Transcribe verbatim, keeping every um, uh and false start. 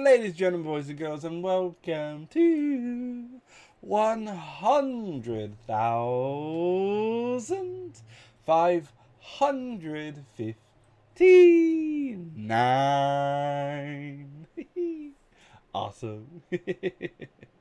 ladies, gentlemen, boys and girls, and welcome to one hundred thousand five hundred fifty-nine. Awesome.